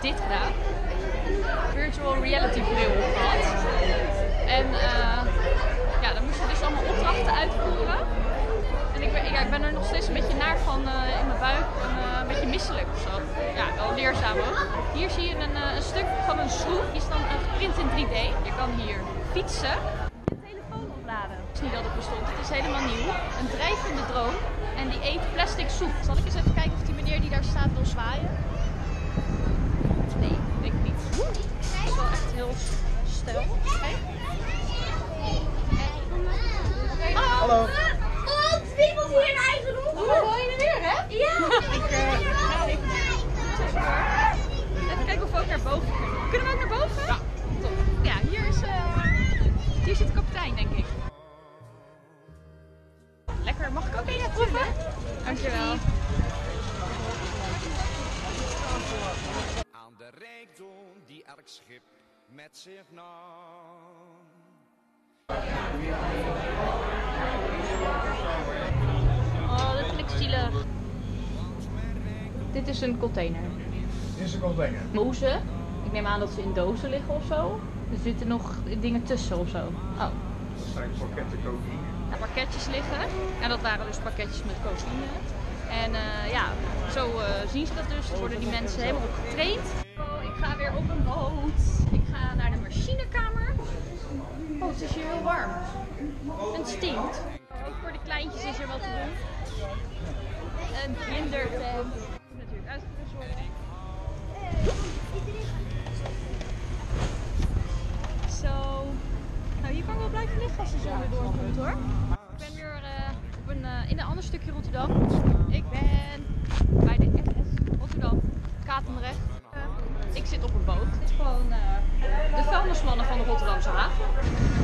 dit gedaan. Virtual reality bril opgehad. En ja, dan moest je dus allemaal opdrachten uitvoeren. En ik ben er nog steeds een beetje naar van in mijn buik en een beetje misselijk of zo. Ja, wel leerzaam ook. Hier zie je een stuk van een schroef, die is dan geprint in 3D. Je kan hier fietsen. Je telefoon opladen. Het is niet dat het bestond, het is helemaal nieuw. Een drijvende drone en die eet plastic soep. Zal ik eens even kijken of die meneer die daar staat wil zwaaien? Nee, denk ik niet. Het is wel echt heel stel. Kijk. Hallo. Oh, Twiebels hier in eigen Oh, wil je er weer, hè? Ja. Ik ga even tussendoor. Even kijken of we ook naar boven kunnen. Kunnen we ook naar boven? Ja. Top. Ja, hier zit de kapitein, denk ik. Lekker. Mag ik ook even proeven? Dankjewel. Aan de rijkdom die elk schip met zich nam. Oh, dat vind ik zielig. Dit is een container. Dit is een container. Mozen. Ik neem aan dat ze in dozen liggen of zo. Er zitten nog dingen tussen of zo. Oh. Dat zijn pakketten cocaïne. Ja, pakketjes liggen. En dat waren dus pakketjes met cocaïne. En ja, zo zien ze dat dus. Dan worden die mensen helemaal op getraind. Oh, ik ga weer op een boot. Ik ga naar de machinekamer. Oh, het is hier heel warm. En het stinkt. Ook voor de kleintjes is er wat te doen. Een kindertent. Natuurlijk uitgerust worden. Zo. Nou, hier kan ik wel blijven liggen als de zon weer doorkomt hoor. Ik ben weer in een ander stukje Rotterdam. Ik ben bij de NS Rotterdam, Katendrecht. Ik zit op een boot. Dit is gewoon de vuilnismannen van de Rotterdamse haven.